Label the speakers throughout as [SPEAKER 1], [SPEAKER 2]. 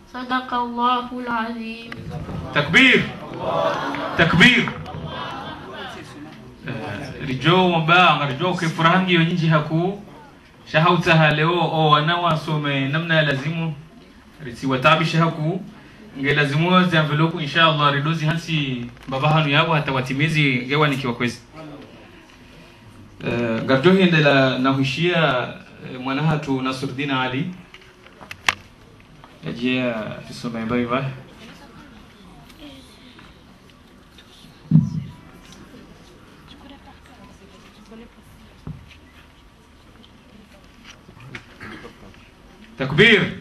[SPEAKER 1] صدق الله العظيم.
[SPEAKER 2] تكبير تكبير. Rijo mba rijo ke furahangi yonyinji haku shahauta leo o wanawa some namna lazimu risi watabishi haku nge lazimu za envelope inshallah ridozi hansi baba hanu yabo hata watimizi ngewa nikiwa kwezi garjo hiendela nahushia mwanahatu Nasruddin Ali yajia fisoma mbayi ba تكبير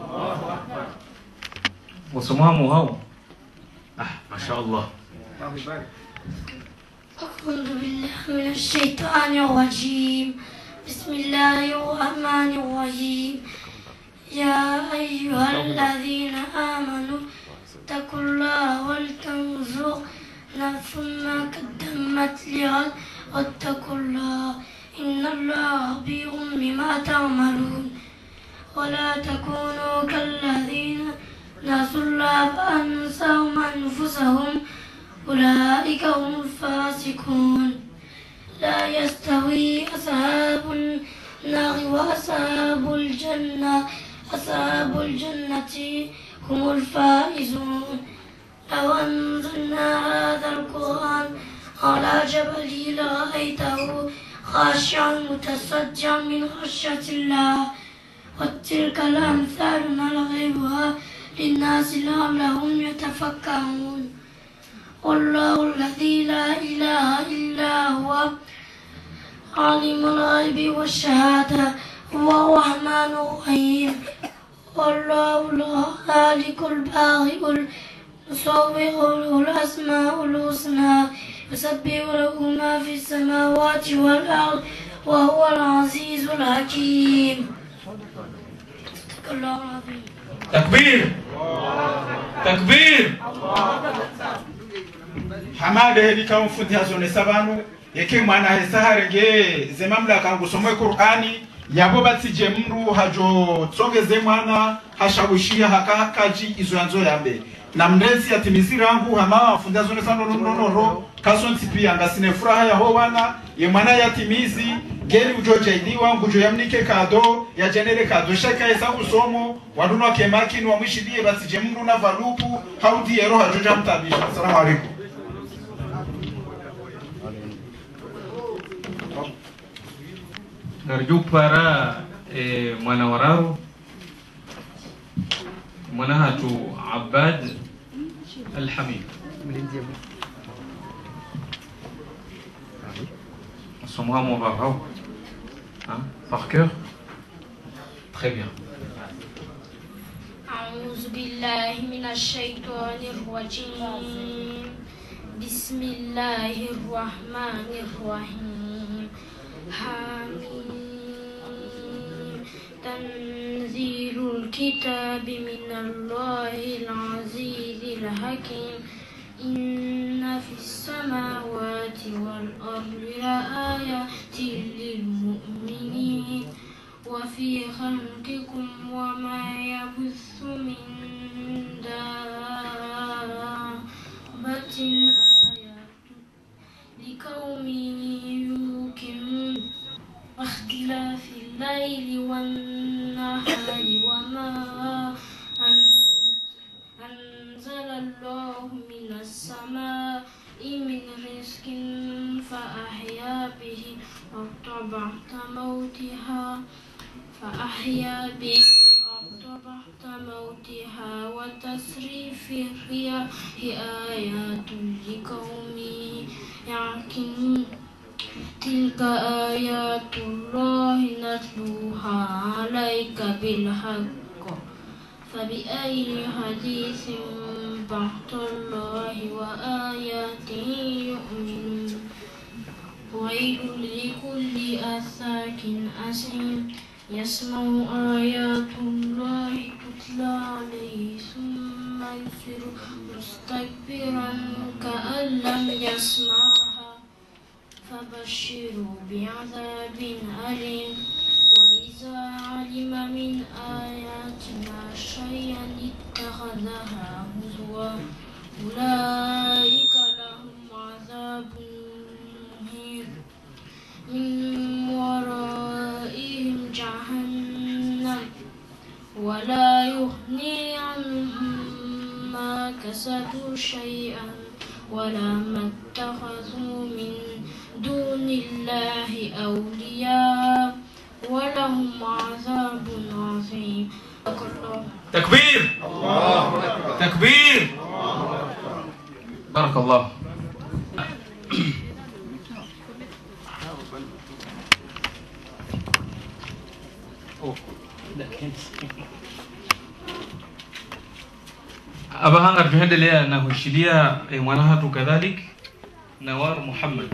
[SPEAKER 2] وسموها مهو ما شاء الله.
[SPEAKER 1] أعوذ بالله من الشيطان الرجيم. بسم الله الرحمن الرحيم. يا أيها الذين آمنوا اتقوا الله ولتنظر نفس ما قدمت لغد واتقوا الله إن الله خبير بما تعملون. ولا تكونوا كالذين نسوا الله فأنساهم أنفسهم أولئك هم الفاسقون. لا يستوي أصحاب النار وأصحاب الجنة. أصحاب الجنة هم الفائزون. لو أنزلنا هذا القرآن على جبل لرأيته خاشعا متصدعا من خشية الله. وتلك الأمثال نضربها للناس لعلهم يتفكرون. والله الذي لا إله إلا هو عالم الغيب والشهادة هو الرحمن الرحيم. والله الخالق البارئ المصور له الأسماء الحسنى يسبح له ما في السماوات والأرض وهو العزيز الحكيم.
[SPEAKER 2] تكبير تكبير.
[SPEAKER 3] hamade hedi kaum futi hazone sabanu yeke mwana hesahare ge zemamla kangu somwe Qur'ani yabo batije mru hajo tsongeze mwana hashabushia hakakaji izo yanzo yambe na mrezi atimizirangu hama fundi hazone sano nonoro kasonti pia ngasine furaha ya howana ye mwana yatimizi geli ujoje idiwa ngujo yamnike kado ya jenere kado shaka esa usomo waduno kemaki wa mwishidie batije mru na valupu haudi yero hajoja mtabisha. Assalamu alaikum.
[SPEAKER 2] Narju para mwana wararu mwanahatu Abbad Al-Hamid. Assommoir mon bravo. Par cœur. Très bien.
[SPEAKER 1] أعوذ بالله من الشيطان الرجيم. بسم الله الرحمن الرحيم. حميم. تنزيل الكتاب من الله العزيز الحكيم. إن في السماوات والأرض لآيات للمؤمنين وفي خلقكم وما يبث من دابة آيات لقوم يوقنون. واختلاف الليل والنهار وما أنزل الله من السماء من رزق فأحيا به الأرض بعد موتها وتصريف الرياح آيات لقوم يعقلون. تلك آيات الله نتلوها عليك بالحق فبأي حديث بعد الله وآياته يؤمنون. ويل لكل أفاك أثيم يسمع آيات الله تتلى عليه ثم يصر مستكبرا كأن لم يسمعها فبشروا بعذاب أليم. وإذا علم من آياتنا شيئا اتخذها هزوا أولئك لهم عذاب مهين من ورائهم جهنم ولا يغني عنهم ما كسبوا شيئا ولا ما اتخذوا من دون الله أولياء ولهم عذاب عظيم.
[SPEAKER 2] تكبير تكبير بارك الله. أبا هنغر جهد لي أنه الشلية مناهة كذلك نوار محمد.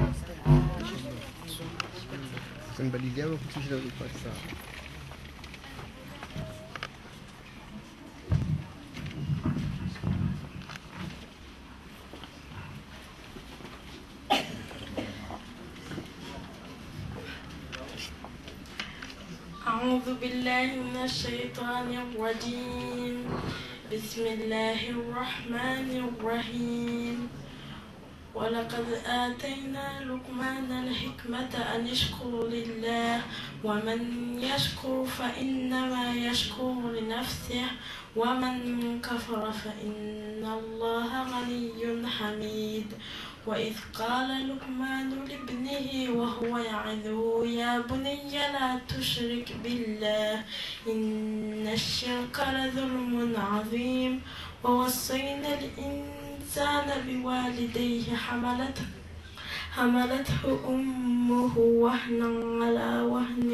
[SPEAKER 4] أعوذ بالله من الشيطان الرجيم. بسم الله الرحمن الرحيم. ولقد آتينا لقمان الحكمة أن يشكر لله ومن يشكر فإنما يشكر لنفسه ومن كفر فإن الله غني حميد. وإذ قال لقمان لابنه وهو يعظه يا بني لا تشرك بالله إن الشرك لظلم عظيم. ووصينا الإنسان بوالديه حملته أمه وهنا على وهن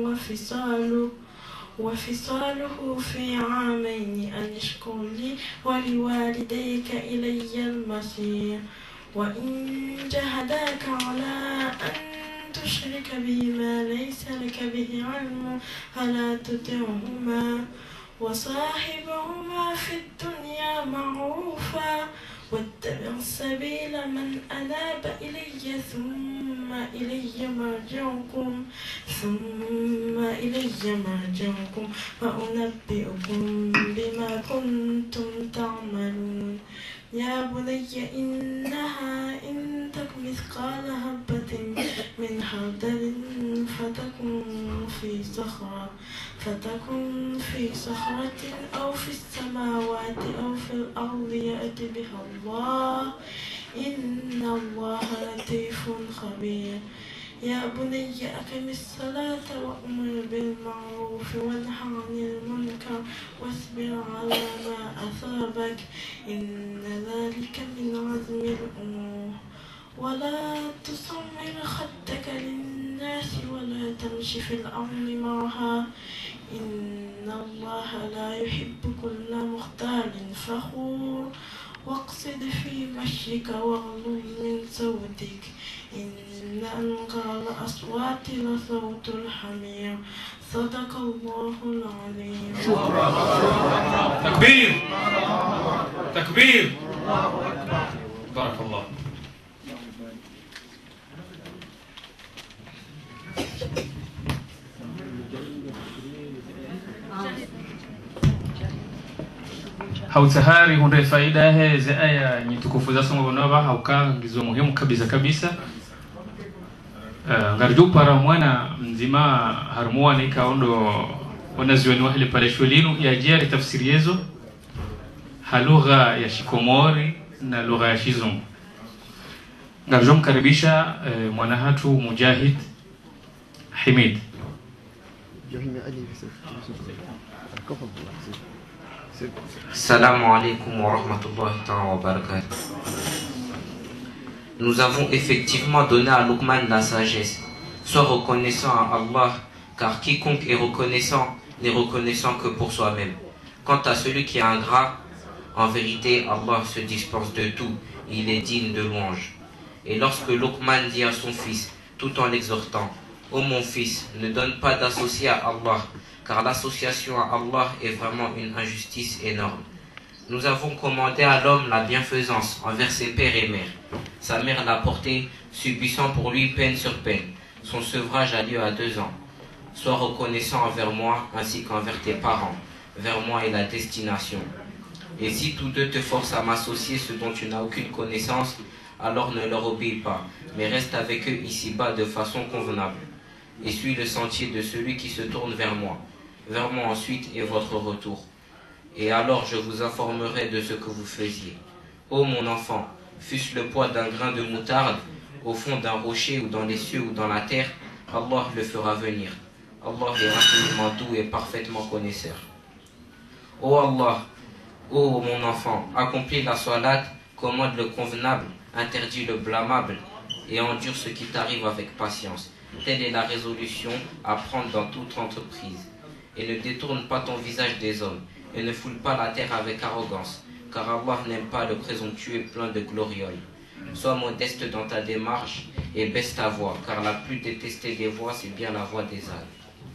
[SPEAKER 4] وفصاله في عامين أن اشكر لي ولوالديك إلي المصير. وإن جاهداك على أن تشرك بي ما ليس لك به علم فلا تطعهما وصاحبهما في الدنيا معروفا واتبع سبيل من أناب إلي ثم إلي مرجعكم فأنبئكم بما كنتم تعملون. يا بني إنها إن تك مثقال حبة من خردل فتكن في صخرة أو في السماوات أو في الأرض يأت بها الله إن الله لطيف خبير. يا بني أقم الصلاة وأمر بالمعروف وانه عن المنكر واصبر على ما أصابك إن ذلك من عزم الأمور. ولا تصمر خدك للناس ولا تمش في الأرض مرها إن الله لا يحب كل مختال فخور. واقصد في مشيك واغضض من صوتك إن أنكر الأصوات لصوت الحمير. صدق الله العظيم.
[SPEAKER 2] تكبير تكبير بارك الله. hautahari hunde faida hizi aya nyitukufu za somo bonaba hauka ngizo muhimu kabisa ngarju para mwana mzima harmua ni kaondo wanazioni wahile pale shulinu ya jari tafsiri yezo halugha ya Shikomori na lugha ya Shizungu. Ngarju mkaribisha mwana hatu Mujahid Hamid.
[SPEAKER 5] Assalamu alaikum wa rahmatullahi wa barakatuh. Nous avons effectivement donné à Luqman la sagesse. Sois reconnaissant à Allah, car quiconque est reconnaissant n'est reconnaissant que pour soi-même. Quant à celui qui est ingrat, en vérité Allah se dispense de tout, il est digne de louange. Et lorsque Luqman dit à son fils, tout en l'exhortant, ô mon fils, ne donne pas d'associé à Allah, car l'association à Allah est vraiment une injustice énorme. Nous avons commandé à l'homme la bienfaisance envers ses pères et mères. Sa mère l'a porté, subissant pour lui peine sur peine. Son sevrage a lieu à 2 ans. Sois reconnaissant envers moi ainsi qu'envers tes parents. Vers moi est la destination. Et si tous deux te forcent à m'associer ce dont tu n'as aucune connaissance, alors ne leur obéis pas, mais reste avec eux ici-bas de façon convenable. Et suis le sentier de celui qui se tourne vers moi ensuite et votre retour. Et alors je vous informerai de ce que vous faisiez. Ô mon enfant, fût-ce le poids d'un grain de moutarde, au fond d'un rocher ou dans les cieux ou dans la terre, Allah le fera venir. Allah est infiniment doux et parfaitement connaisseur. Ô Allah, ô mon enfant, accomplis la salat, commande le convenable, interdit le blâmable et endure ce qui t'arrive avec patience. Telle est la résolution à prendre dans toute entreprise. Et ne détourne pas ton visage des hommes, et ne foule pas la terre avec arrogance, car Allah n'aime pas le présomptueux plein de glorioles. Sois modeste dans ta démarche et baisse ta voix, car la plus détestée des voix, c'est bien la voix des ânes.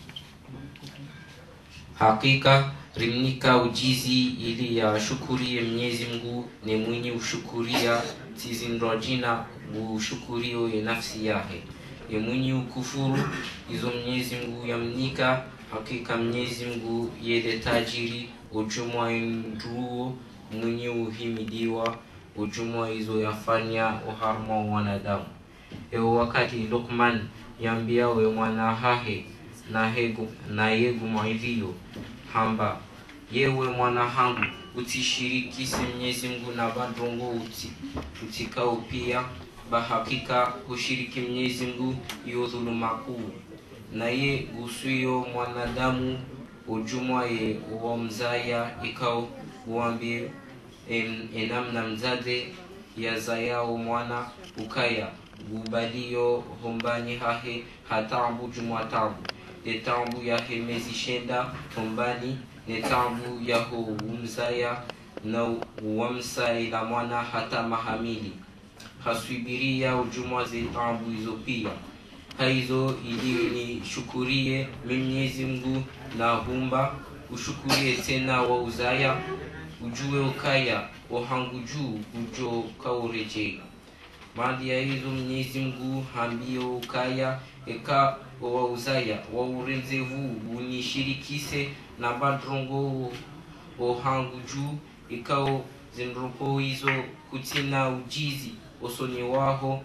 [SPEAKER 5] Hakika rimnika ujizi ili ya shukurie Mwenyezi Mungu ni mwenye ushukuria tizindrojina ushukurio ya nafsi yake. Ni mwenye ukufuru izo Mwenyezi Mungu yamnika. Hakika Mwenyezi Mungu yeye tajiri ujumwa nduo mwenye uhimidiwa ujumwa izo yafanya uharma wanadamu. Ewa wakati Luqman yambia we mwana hahe na yegu maidhiyo hamba yewe mwana hangu utishirikise Mwenyezi Mungu na badrongo utikao pia bahakika ushiriki Mwenyezi Mungu iyo dhuluma kuu na ye usuyo mwanadamu ujumwa ye uomzaya ikao uambie enamna mzade ya zayao mwana ukaya gubalio hombani hahe hatambu jumwa tabu netambu yahe mezishenda hombani netambu yaho umzaya na uamsa ila mwana hata mahamili hasubiria ujumwa zetambu izo pia haizo ili ni shukurie Mwenyezi Mungu na humba ushukurie tena wa uzaya ujue ukaya wahangu juu ujo kaureje mali ya hizo Mwenyezi Mungu hambio ukaya eka wa uzaya wa urenzevu unishirikise na badrongo wahangu juu ikao zinrupo hizo kutina ujizi osoni waho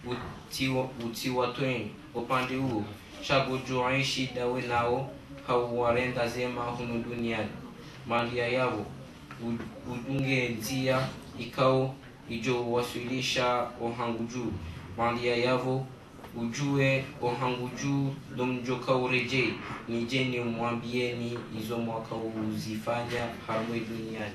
[SPEAKER 5] utiwa tweni upande huo shagojoaishi dawe nao hauwarenda zema hunu duniani malia yao udunge nzia ikao ijo wasilisha ohangu juu malia yao ujue ohangu juu domjoka ureje nijeni umwambieni izo mwaka uzifanya harwe duniani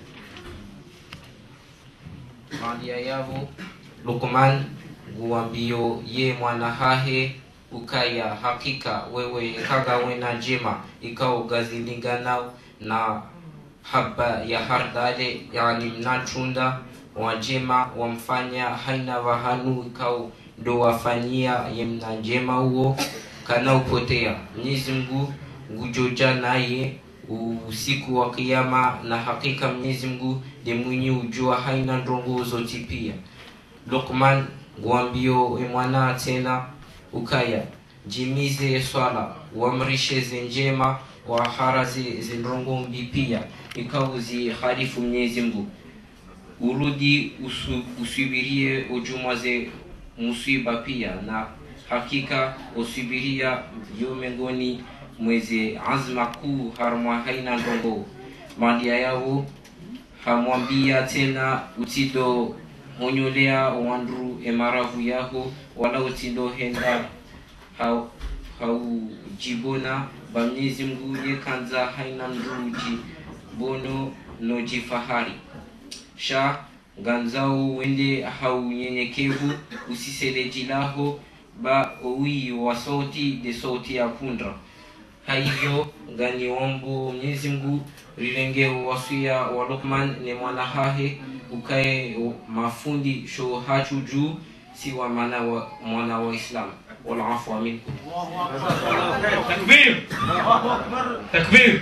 [SPEAKER 5] malia yao Luqman guambio ye mwana hahe ukaya hakika wewe kaga wena jema ikao gazilinganao na haba ya hardale yani mnachunda wajema wamfanya haina wahanu ikao ndo wafanyia ye mnajema huo kana upotea Mwenyezi Mungu ngujoja naye usiku wa kiyama na hakika Mwenyezi Mungu ni mwenye ujua haina ndongo zote pia. Luqman guambio mwana tena ukaya jimize swala uamrishe zenjema wa harazi zindrongo mbipia ikauzi harifu Mwenyezi Mungu urudi usubirie ujuma ze musiba pia na hakika usubiria yomengoni mwezi azma kuu harma haina ndongo malia yao hamwambia tena utido monyolea wandru emaravu yako wala utido henda hau jibona ba Mwenyezi Mungu yekanza haina mruji bono no jifahari sha ganzao wende hau nyenyekevu usisele jilaho ba owi wa sauti de sauti ya kundra hivyo gani ombo Mwenyezi Mungu rilenge wasia wa Luqman ni mwana hahe ukae mafundi sho hachu juu si wa mwana wa Islam wala afwa minkum
[SPEAKER 2] takbir takbir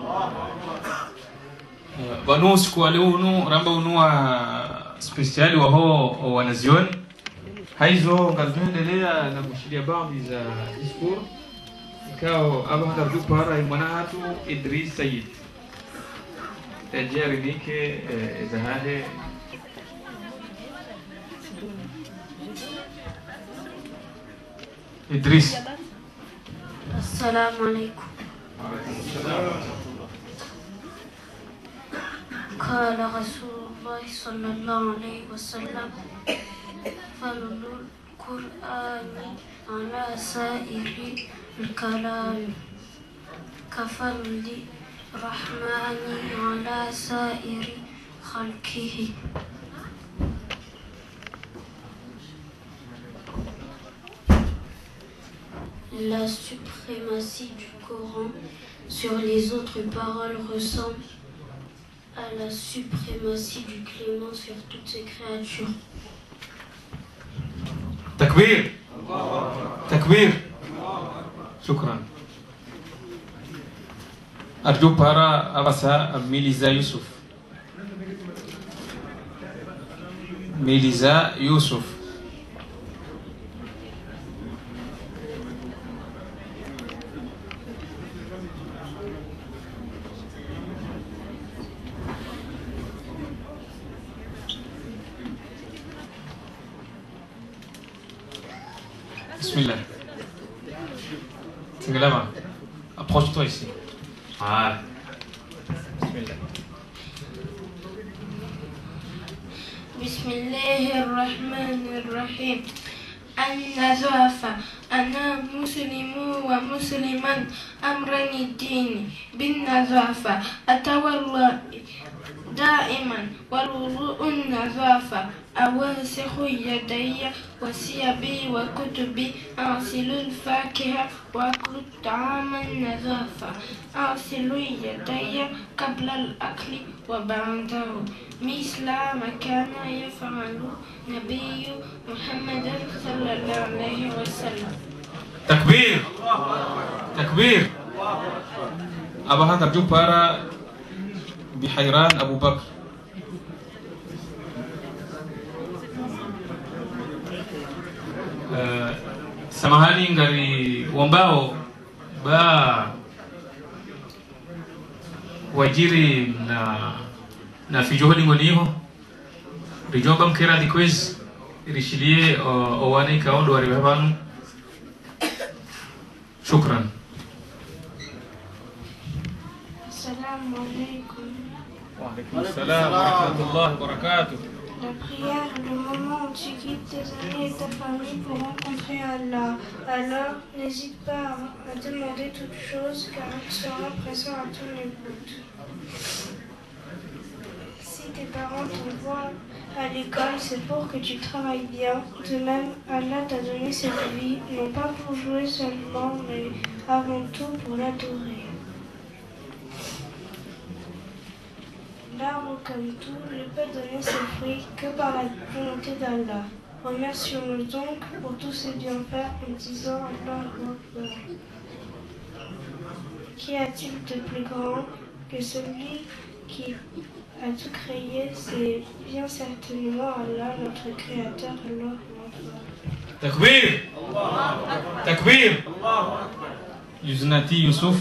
[SPEAKER 2] banu siku leo ramba unua speciali wa ho wanazioni haizo ngazmendelea na mshidia baadhi za discours ikao aba hada para mwana hatu Idris Said تجاري ليك زهاده إدريس.
[SPEAKER 1] السلام عليكم. قال رسول الله صلى الله عليه وسلم فضل القرآن على سائر الكلام كفضل الرحمن على سائر خلقه. La suprématie du Coran sur les autres paroles ressemble à la suprématie du Clément sur toutes ses créatures.
[SPEAKER 2] Takbir. Takbir. Shukran. أرجو para abasa Miliza Yusuf. Miliza Yusuf. Bismillah. Tinggalama. Approche-toi ici. Ah. Bismillah.
[SPEAKER 1] Bismillahirrahmanirrahim. النظافة أنا مسلم ومسلما أمرني الدين بالنظافة أتولى دائما والوضوء النظافة أوسخ يدي وثيابي وكتبي أغسل الفاكهة وأكل الطعام النظافة أغسل يدي قبل الأكل وبعده مثل ما كان يفعل نبي محمد صلى الله عليه وسلم.
[SPEAKER 2] Takbir. Takbir. Abahan terjun para Bihairan Abu Bakr. Samahani ngari wambao ba wajiri na fijohoni ngoniho rijoba mkera di quiz rishilie owane kaondo waribabanu. Shukran.
[SPEAKER 1] Assalamu alaikum.
[SPEAKER 2] Wa alaikum assalam wa rahmatullahi wa barakatuh.
[SPEAKER 1] La prière, le moment où tu quittes tes amis et ta famille pour rencontrer Allah. Alors, n'hésite pas à demander toute chose car il sera présent à ton écoute. Si tes parents t'envoient à l'école, c'est pour que tu travailles bien. De même, Allah t'a donné cette vie, non pas pour jouer seulement, mais avant tout pour l'adorer. L'arbre comme tout ne peut donner ses fruits que par la volonté d'Allah. Remercions-nous donc pour tous ces bienfaits en disant Allah Akbar. Qu'y a-t-il de plus grand que celui qui a tout créé? C'est bien certainement Allah, notre Créateur, Allah Akbar.
[SPEAKER 2] Takbir. Takbir. Yuznati Yusuf.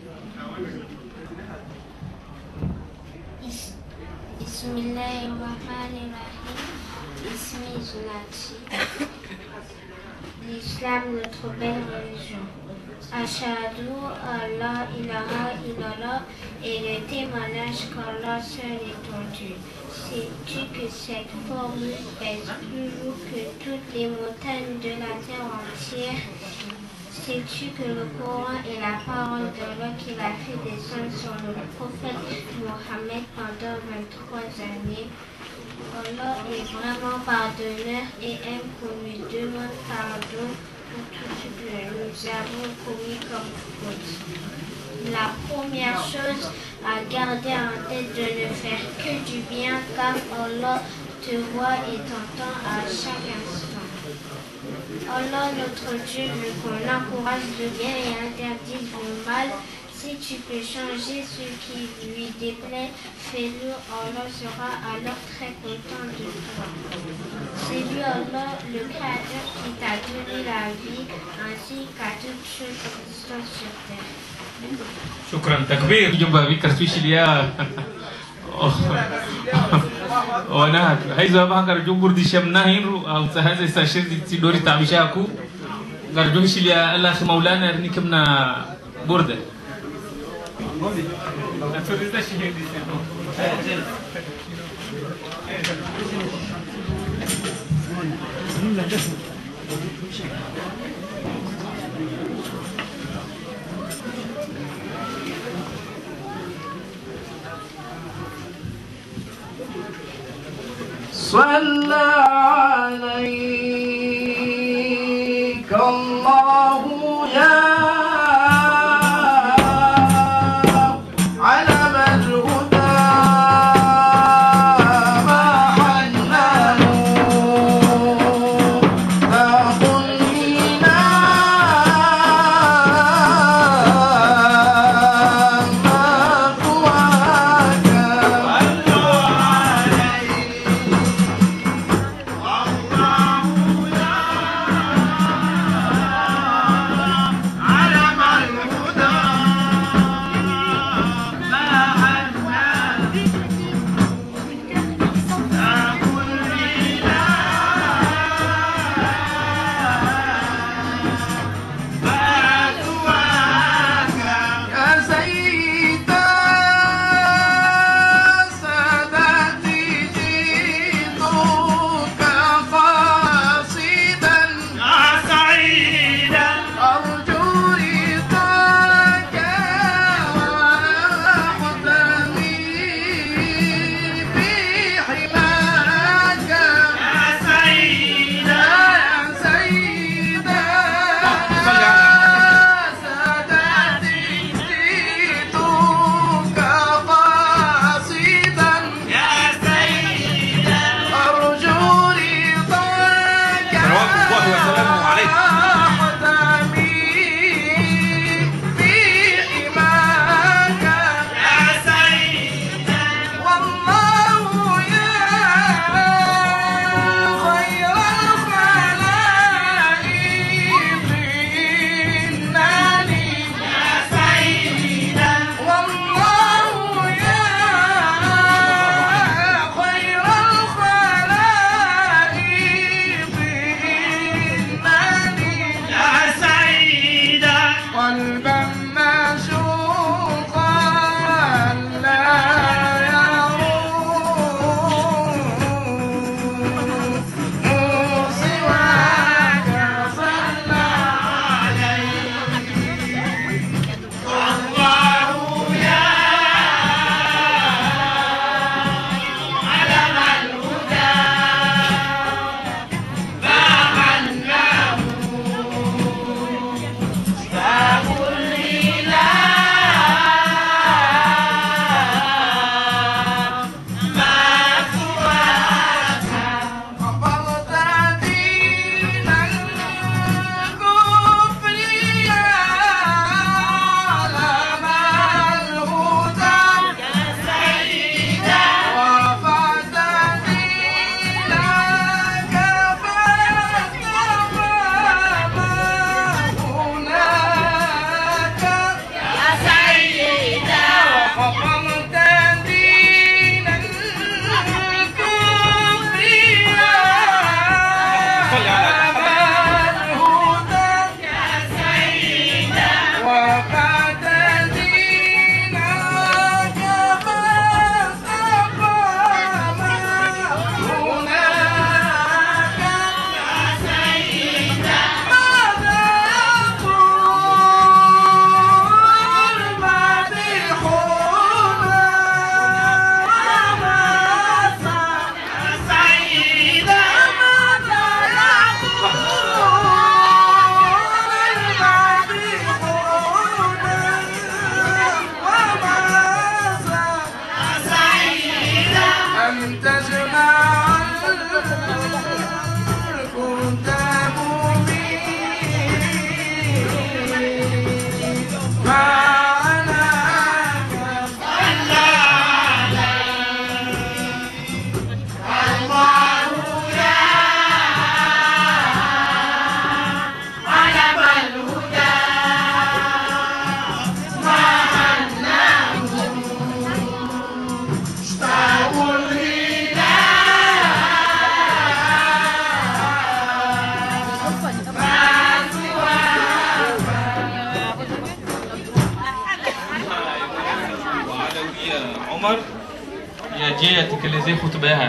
[SPEAKER 1] Bismillahirrahmanirrahim. Ismi Junati. L'islam, notre belle religion. Ashhadu Allah ilaha illallah et le témoignage qu'Allah seul est ton Dieu. Sais-tu que cette formule pèse plus lourd que toutes les montagnes de la terre entière? Sais-tu que le Coran est la parole d'Allah qu'il a fait descendre sur le prophète Mohammed pendant 23 années? Allah est vraiment pardonneur et aime qu'on lui demande pardon pour tout ce que nous avons commis comme faute. La première chose à garder en tête de ne faire que du bien car Allah te voit et t'entend à chaque instant. Allah notre Dieu veut qu'on encourage le bien et interdise le mal. Si tu peux changer ce qui lui déplaît, fais-le. Allah sera alors très content de toi. C'est lui Allah, le Créateur, qui t'a donné la vie ainsi qu'à toutes choses existantes sur terre.
[SPEAKER 2] Shukran. Takbir. Jumpa Vikar Swishilia Ona haizo hapa ngarjo burdisha mnahiru au sahaza sashezi tidori tabishaku ngarjo shilia Allah maulana nikimna burda aturiza shihindi seno
[SPEAKER 6] صلى عليك الله يا علم الهدى ما حنانوا فقل بنا ما قواك
[SPEAKER 3] الله
[SPEAKER 2] Omar yaje atekeleze hutuba yake.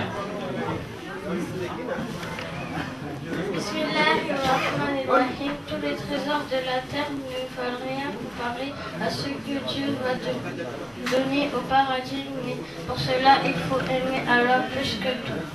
[SPEAKER 1] Bismillahirrahmanirrahim. Tous les trésors de la terre ne valent rien comparé à ce que Dieu va te donner au paradis, mais pour cela il faut aimer Allah plus que tout.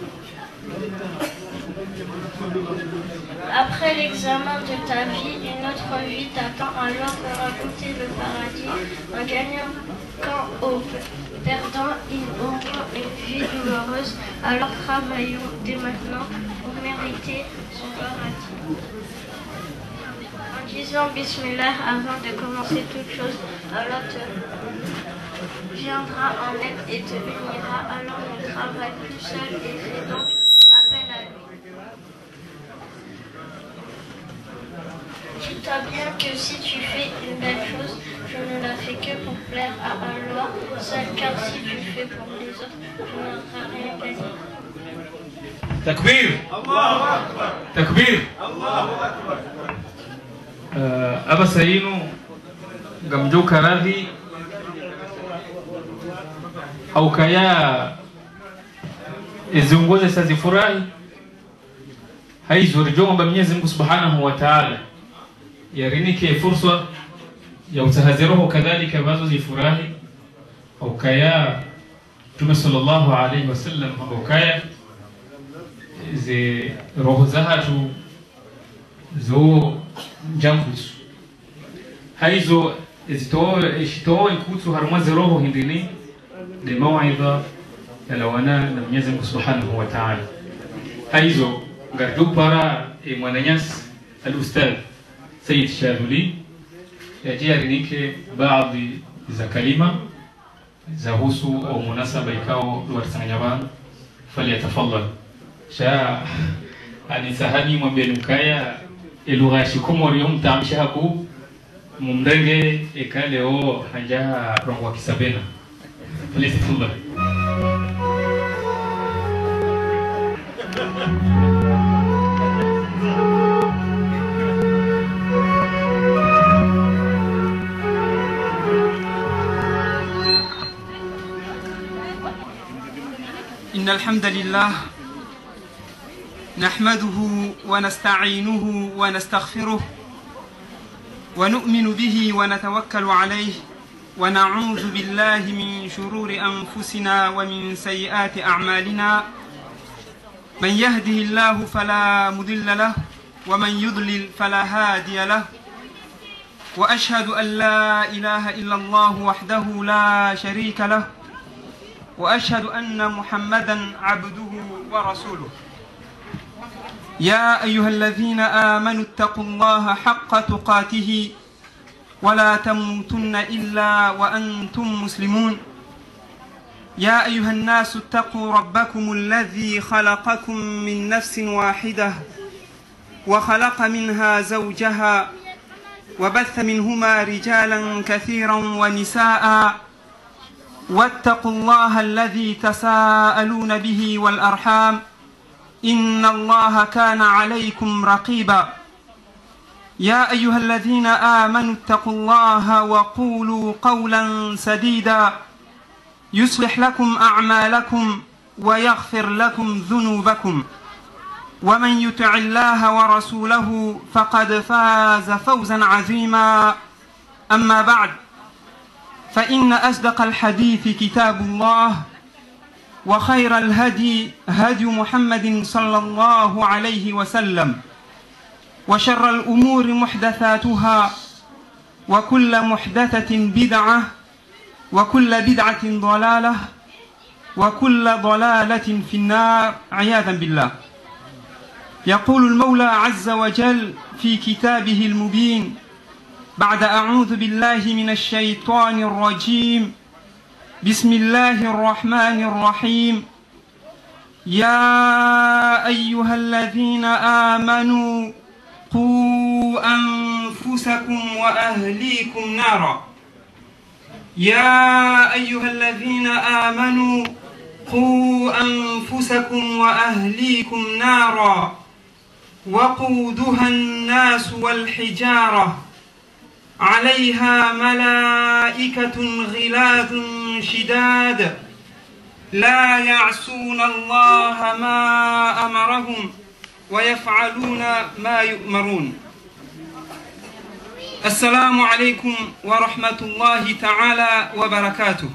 [SPEAKER 1] Après l'examen de ta vie, une autre vie t'attend, alors fera goûter le paradis en gagnant quand au perdant il aura une vie douloureuse. Alors travaillons dès maintenant pour mériter son paradis. En disant Bismillah avant de commencer toute chose, Allah te viendra en aide et te bénira. Alors ne travaille plus seul et fais donc appel à lui. Dis-toi bien que si tu fais une belle chose, je ne la fais que pour plaire à Allah seul, car si tu fais pour les autres, tu n'auras rien gagné.
[SPEAKER 2] Takbir! Takbir! Aba Sainu gamjoka radhi au kaya iziongoze sazifurahi haizurjomba Mwenyezi Mungu Subhanahu wa Ta'ala yarinike fursa ya utahaziroho kadhalika ambazo zifurahi au kaya Mtume sallallahu alayhi wasallam au kaya ze roho zahatu zo jamkusu haizo ishitoa ikutu harmaze roho hindini de mawidha yalawana na Mwenyezi Mungu Subhanahu wa Ta'ala haizo gardu para mwananyas al-ustadh Sayyid Shadhuli yaji arinike baadhi za kalima za husu au munasaba ikao warsanganyabana falyatafadhal sha ani sahani mwambelukaya elugha shikomori mtamsha haku mumdenge ekaleo hanja rongwa kisabena falyatafadhal.
[SPEAKER 7] إن الحمد لله نحمده ونستعينه ونستغفره ونؤمن به ونتوكل عليه ونعوذ بالله من شرور أنفسنا ومن سيئات أعمالنا من يهده الله فلا مضل له ومن يضلل فلا هادي له وأشهد أن لا إله إلا الله وحده لا شريك له وأشهد أن محمدًا عبده ورسوله. يا أيها الذين آمنوا اتقوا الله حق تقاته ولا تموتن إلا وأنتم مسلمون. يا أيها الناس اتقوا ربكم الذي خلقكم من نفس واحدة وخلق منها زوجها وبث منهما رجالا كثيرا ونساء واتقوا الله الذي تساءلون به والأرحام إن الله كان عليكم رقيبا. يا أيها الذين آمنوا اتقوا الله وقولوا قولا سديدا يصلح لكم أعمالكم ويغفر لكم ذنوبكم ومن يطع الله ورسوله فقد فاز فوزا عظيما. أما بعد فإن أصدق الحديث كتاب الله وخير الهدي هدي محمد صلى الله عليه وسلم وشر الأمور محدثاتها وكل محدثة بدعة وكل بدعة ضلالة وكل ضلالة في النار عياذا بالله. يقول المولى عز وجل في كتابه المبين بعد أعوذ بالله من الشيطان الرجيم بسم الله الرحمن الرحيم يا أيها الذين آمنوا قوا أنفسكم وأهليكم نارا. يا أيها الذين آمنوا قوا أنفسكم وأهليكم نارا وقودها الناس والحجارة عليها ملائكة غلاظ شداد لا يعصون الله ما أمرهم ويفعلون ما يؤمرون. السلام عليكم ورحمة الله تعالى وبركاته.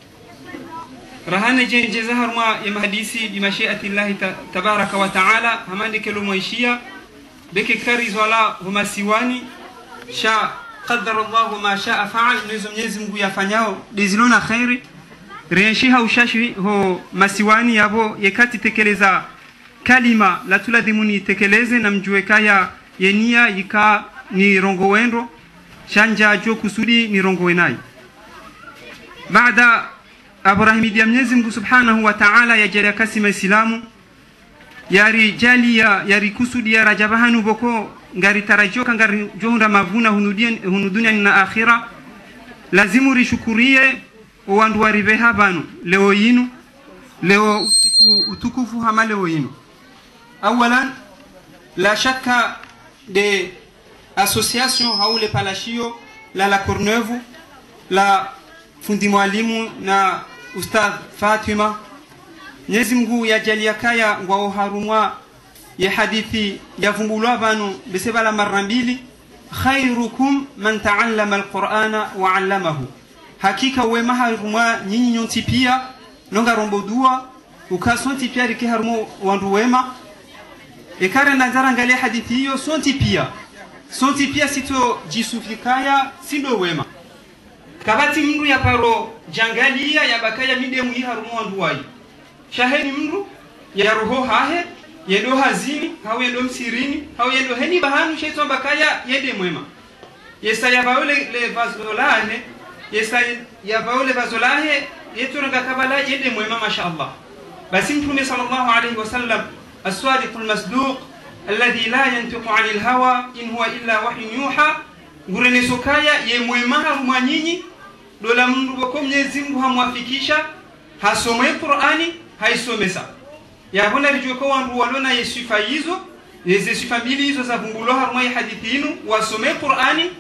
[SPEAKER 7] رهان جين زهر ما يمهديسي بمشيئة الله تبارك وتعالى هماني كلو مويشيا بك كاريز ولا هما سيواني شاء قدر الله ما شاء فعل نزم يفنياو ديزلونا خيري رينشيها وشاشي هو masiwani yabo yekati tekeleza kalima la tula dimuni tekeleze na mjuekaya yenia yika ni rongo wendo shanja jo kusudi ni rongo wenai. Baada Abrahim dia Mwenyezi Mungu Subhanahu wa Ta'ala yajalia kasima Islamu yari jalia yari kusudi ya rajabahanu boko ngari tarajoka ngari johunda mavuna hunudunia na akhira lazimu rishukurie wandu warive habanu leo yinu leo utukufu hama leo yinu. Awalan la shaka de association haule palashio la Courneuve la fundi mwalimu na Ustadh Fatima Mwenyezi Mungu yajalia kaya ngwao harumwa ya hadithi ya vumbulwa banu besebala mara mbili khairukum man ta'allama alqur'ana wa 'allamahu. Hakika wema harumwa nyinyi nyonti pia nonga rombo dua ukasonti pia riki harumo wandu wema ekare nazara ngalia hadithi hiyo sonti pia sito jisufikaya sindo wema kabati mndu ya paro jangalia ya bakaya midemu hii harumo wandu wai shaheni mndu ya roho hahe yedo hazini hau yedo msirini hau yedo heni bahanu shaito bakaya yede mwema yesa ya baole le vazolahe yesa ya baole vazolahe yeto nga kabala yede mwema mashaallah. Basi Mtume sallallahu alayhi wasallam as-sadiq al-masduq alladhi la yantiqu 'anil hawa in huwa illa wahyun yuha ngurene sokaya ye mwema haruma nyinyi dola mndu boko Mwenyezi Mungu hamwafikisha hasome Qur'ani haisomesa ya bona rijoko wandu walona yesifa hizo yesifa mbili hizo za vumbulo haruma ya hadithi inu wasome Qur'ani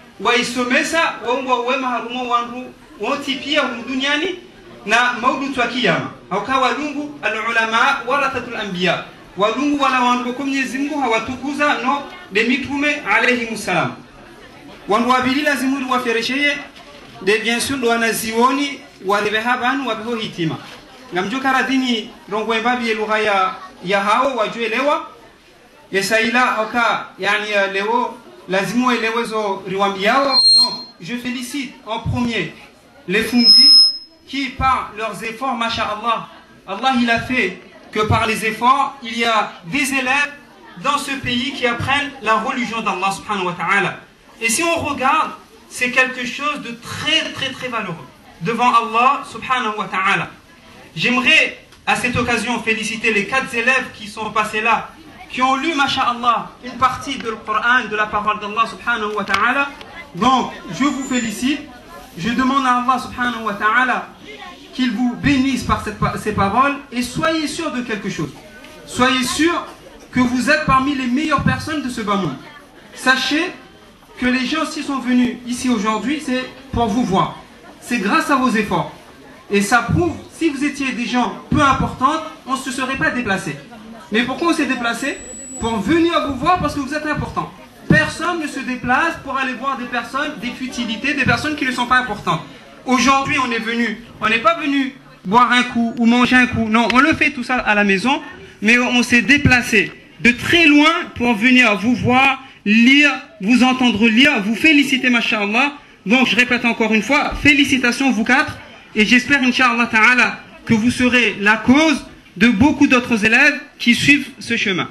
[SPEAKER 7] waisomesa wongo wema haruma wandu woti pia duniani na maudu wa kiyama hauka walungu alulama warathatul anbiya walungu wala wandu kwa Mwenyezi Mungu hawatukuza no de mitume alayhi musallam wandu wabili lazimu waferesheye de bien sûr do wanazioni walibe habanu wabeho hitima ngamjoka radini rongo embabi lugha ya hao wajuelewa yesaila hauka yani leo lazimu elewezo riwambiao. Donc je félicite en premier les fundis qui par leurs efforts, masha'Allah, Allah il a fait que par les efforts, il y a des élèves dans ce pays qui apprennent la religion d'Allah subhanahu wa ta'ala. Et si on regarde, c'est quelque chose de très valeureux devant Allah subhanahu wa ta'ala. J'aimerais à cette occasion féliciter les 4 élèves qui sont passés là, qui ont lu, masha'Allah, une partie de le Coran, de la parole d'Allah subhanahu wa ta'ala. Donc, je vous félicite. Je demande à Allah subhanahu wa ta'ala qu'il vous bénisse par ces paroles et soyez sûr de quelque chose. Soyez sûr que vous êtes parmi les meilleures personnes de ce bas monde. Sachez que les gens qui sont venus ici aujourd'hui, c'est pour vous voir. C'est grâce à vos efforts. Et ça prouve, si vous étiez des gens peu importants, on ne se serait pas déplacé. Mais pourquoi on s'est déplacé? Pour venir vous voir parce que vous êtes importants. Personne ne se déplace pour aller voir des personnes, des futilités, des personnes qui ne sont pas importantes. Aujourd'hui, on est venu, on n'est pas venu boire un coup ou manger un coup. Non, on le fait tout ça à la maison, mais on s'est déplacé de très loin pour venir vous voir, lire, vous entendre lire, vous féliciter, masha'Allah. Donc, je répète encore une fois, félicitations vous 4, et j'espère, incha'Allah ta'ala, que vous serez la cause de beaucoup d'autres élèves qui suivent ce chemin.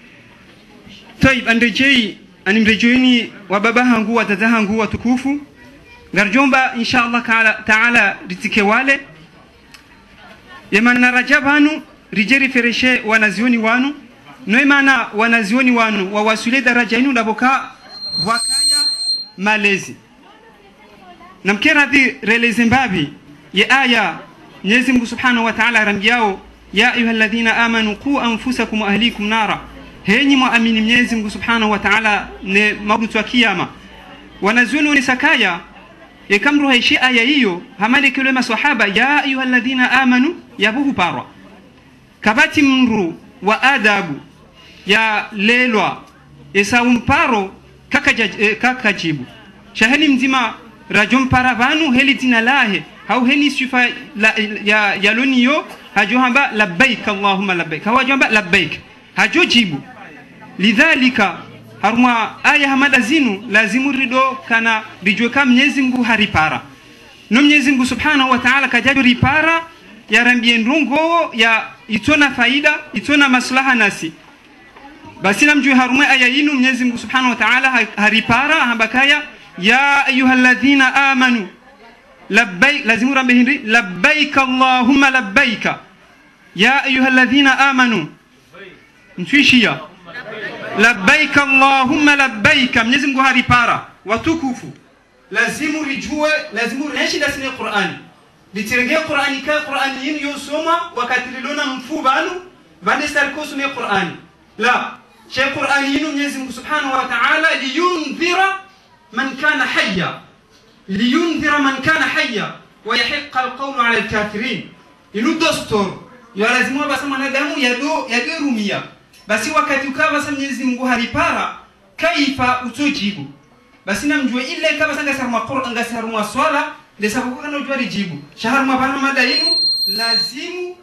[SPEAKER 7] Taïb, animrejoini wa baba hangu wa dada hangu wa tukufu garjomba inshallah ta'ala ritike wale yemana rajabanu rijeri fereshe wanazioni wanu noimana wanazioni wanu wawasule daraja inu laboka wakaya malezi namkera di releze mbabi ya aya Mwenyezi Mungu subhanahu wa ta'ala rambiao ya ayyuhalladhina amanu qu anfusakum wa ahlikum nara henyi muamini Mwenyezi Mungu subhanahu wa ta'ala ne maudu wa kiyama wanazuoni ni sakaya yekamru haishi aya hiyo hamale kile maswahaba ya ayyuhalladhina amanu yabuhu parwa kabati mru wa adabu ya lelwa esa umparo kakajibu shaheni mzima rajom para vanu heli dina lahe hau heni sifa ya loniyo hajo hamba labbaik allahumma labbaik hawa jamba labbaik hajo jibu lidhalika haruma aya hamada zinu lazimu rido kana rijwe kam Mwenyezi Mungu haripara no Mwenyezi Mungu subhanahu wa ta'ala kajajo ripara ya rambie ndungo ya itona faida itona maslaha nasi basi namjue haruma aya yinu Mwenyezi Mungu subhanahu wa ta'ala haripara hambakaya ya ayyuhalladhina amanu labbaik lazimu rambe hindi labbaik allahumma labbaik ya ayyuhalladhina amanu mtuishia labbaik allahumma labbaik Mwenyezi Mungu haripara watukufu lazimu rijue lazimu reshi dasini Qur'ani litirege Qur'ani ka Qur'ani yin yosoma wakati lilona mfubanu vande sarkosu ne Qur'ani la shay Qur'ani yin Mwenyezi Mungu subhanahu wa ta'ala liyundhira man kana hayya liyundhira man kana hayya wa yahiqqa alqawlu 'ala alkafirin inu dostor ya lazimu basi mwanadamu yado rumia basi wakati ukawa sasa Mwenyezi Mungu haripara kaifa utojibu basi namjue ile kama sanga sarma Qur'an ngasarma swala lesabuka kana ujua rijibu shaharma bana madainu lazimu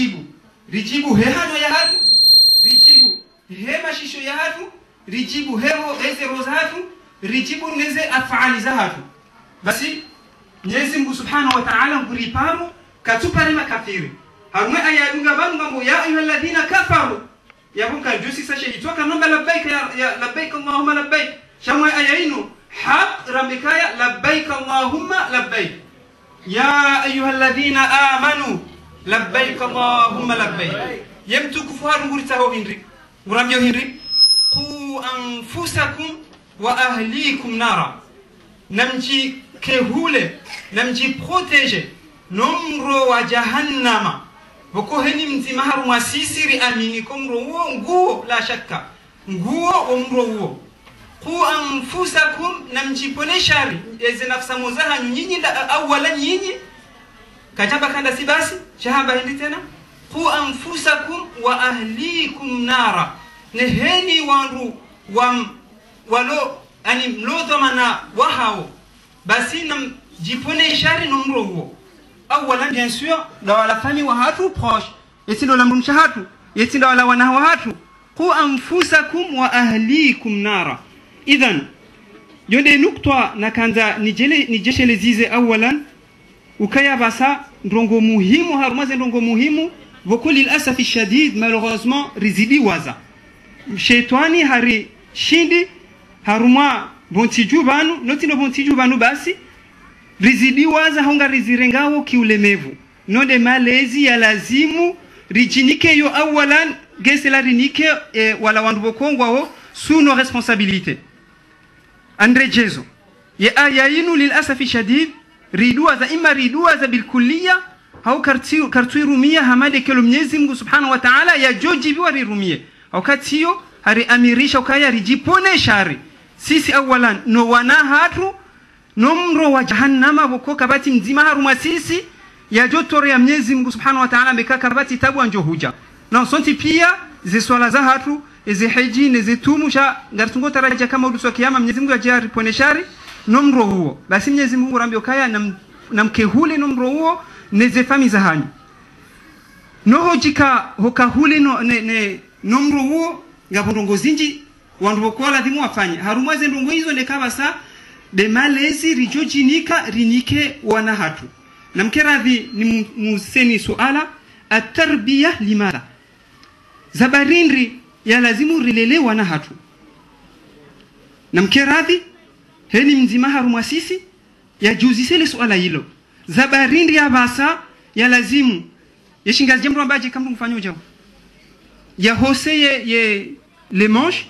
[SPEAKER 7] rijibu hehano ya hatu rijibu hema shisho ya hatu rijibu heho ezero za hatu rijibu neze afali za hatu basi Mwenyezi Mungu subhanahu wa ta'ala nguriparo katupare makafiri haruma aya dunga banu mambo ya ayyuhalladhina kafaru yabuka jusi sashe itoka nomba labbaik ya labbaik allahumma labbaik shamwa ayinu haq ramikaya labbaik allahumma labbaik ya ayyuhalladhina amanu labbaik allahumma labbaik yemtu kufaru nguritaho hindri nguramyo hindri qu anfusakum wa ahlikum nara namji kehule namji protege nomro wa jahannama boko heni mzima haruma sisiri amini komro wo nguo la shakka nguo omro wo qu anfusakum namjipone shari eze nafsa muzaha nyinyi awala nyinyi kajaba kanda sibasi shahaba hindi tena qu anfusakum wa ahlikum nara neheni wandu walo ani mloto mana wahao basi namjipone shari nomro wo awalan bien sûr dans la famille wa hatu proche yetindo la mumshahatu yetindo la wana wa hatu qu anfusakum wa ahlikum nara idhan yonde nukta nakanza nijeshe lezize awalan ukaya basa ndongo muhimu harumaze ndongo muhimu vokuli l'asafi shadid malheureusement rizidi waza shetani hari shindi haruma bontiju banu notino bontiju banu basi rizidi waza honga rizirengawo kiulemevu nonde malezi ya lazimu rijinike yo awalan gesela rinike wala wandu bokongwao suno responsabilité andre jezo ya ayinu lilasafi shadid riduaza ima riduaza bilkulliya au kartu rumia hamade kelo Mwenyezi Mungu subhanahu wa ta'ala ya joji biwa rirumie wakati hiyo hari amirisha ukaya rijipone shari sisi awalan no wana hatu nomro wa jahannama boko kabati mzima haruma sisi ya jotore ya Mwenyezi Mungu subhanahu wa ta'ala mbeka kabati tabu anjo huja na sonti pia ze swala za hatu ze haji ne ze tumusha ngartungo taraja kama uduso kiyama Mwenyezi Mungu ajari poneshari nomro huo basi Mwenyezi Mungu rambio kaya namkehule nomro huo neze fami za hanyu noho jika hokahule ne nomro huo ngabondongo zinji wandu bokola dimu wafanye haruma ze ndongo hizo ne kabasa de malezi rijojinika rinike wana hatu namkeradhi ni museni suala atarbiya limada zabarindri ya lazimu rilele wana hatu namkeradhi heni mzima haruma sisi ya juzisele suala hilo zabarindri ya basa ya lazimu yeshingazi jambo ambaje kama mfanyo ujao ya hose ye le manche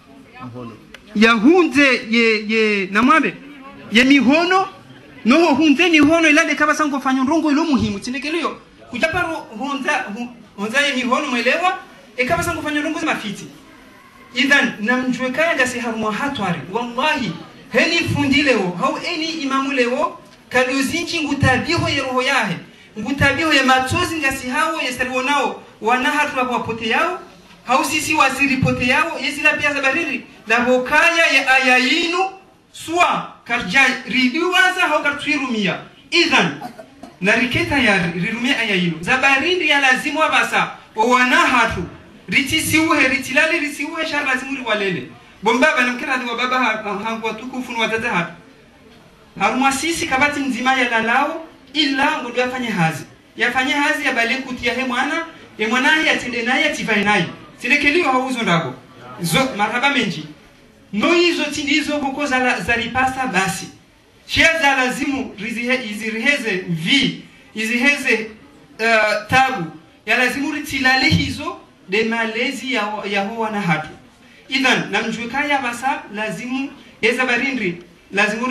[SPEAKER 7] ya hunze ye namwabe ye mihono no hunze mihono ilade kaba sango fanyo rongo ilo muhimu tinekeliyo kujaparo honza ye mihono mwelewa kaba sango fanyo rongo mafiti idhan namjwe kaya gasi harumwa hatwari wallahi heni fundi leo hau eni imamu leo kaluzinchi ngutabiho ye roho yahe ngutabio ya matozi ngasi hao yesariwo nao wanahatu wapote yao hausisi wasiripote yao yesila pia zabariri la bokaya ya ayayinu swa karja riduwaza hau kartuirumia idhan na riketa ya rirumia ayayinu zabariri ya lazimu wabasa wanahatu ritisiuhe ritilali risiuhe shar lazimu riwalele bombaba na mkira wa baba hangu watukufu wazaza hatu harumwasisi kabati nzima ya lalao illa ngudu yafanye hazi ya bale kutia he mwana yatende naye ativae naye silekeliwa hauzo ndago zo marhaba menji no hizo tindizo huko za ripasa basi shia za lazimu iziriheze iziheze tabu ya lazimu ritilale hizo de malezi ya huwa na hatu idhan na mjuekaya basa lazimu yeza barindri lazimu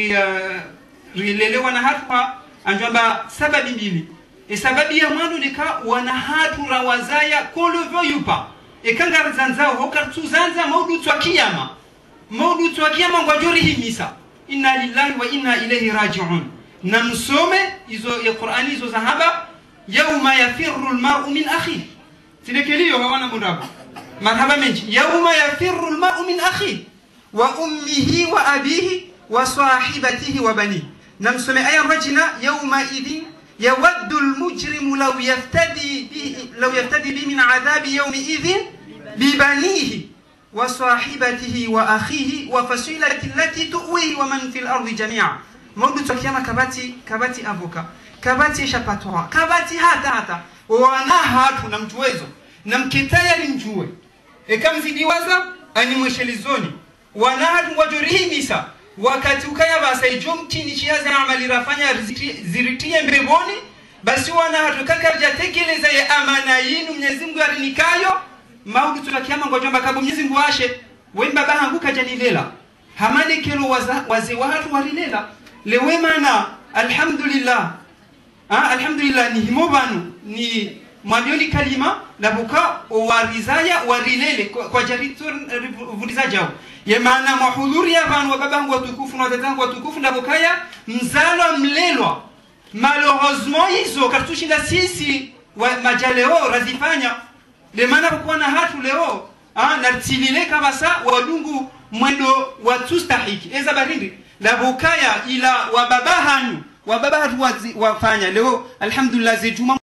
[SPEAKER 7] rilelewa na hatu anjamba sababi mbili sababi ya mwandu nika wanahatu rawazaya kolevyo yupa ekanga zanzao hokartu zanza maudu twakiyama ngwajori himisa inna lillahi wa inna ilayhi raji'un na msome hizo ya Qur'ani hizo zahaba yawma yafirru almar'u min akhi tilekeliyo hawana mundabu marhaba menji yawma yafirru almar'u min akhi wa ummihi wa abihi wa sahibatihi wa banihi نمسمع آية رجنا يومئذ يود المجرم لو يفتدي به من عذاب يومئذ ببنيه وصاحبته وأخيه وفصيلة التي تؤويه ومن في الأرض جميعا مولد تكيما كباتي أبوكا كباتي شاباتوا كباتي هاتا wanahatu na mtuwezo na mkitaya ni mjue ekamzidiwaza ani mweshelizoni wanahatu wajorihimisa wakati ukaya basa ijomti ni chiaza amali rafanya ziritie mbeboni basi wanahatu kakarja tekeleza ya amana yinu Mwenyezi Mungu alinikayo maudu tunakiama ngojomba kabu Mwenyezi Mungu ashe wemba bahangu kajanilela hamane kelo waze watu walilela lewema na alhamdulillah alhamdulillah ni himobanu ni mwabioni kalima labuka warizaya warilele kwa jaritur vudizajao ye maana mahudhuri ya vanu wa babangu watukufu na wazatangu watukufu ndabukaya mzalo mlelwa malheureusement hizo kartushinda sisi majaleo razifanya le maana kwa na hatu leo na tilile kabasa wadungu mwendo watustahiki eza barindi ndabukaya ila wababa hatu wafanya leo alhamdulillah zijuma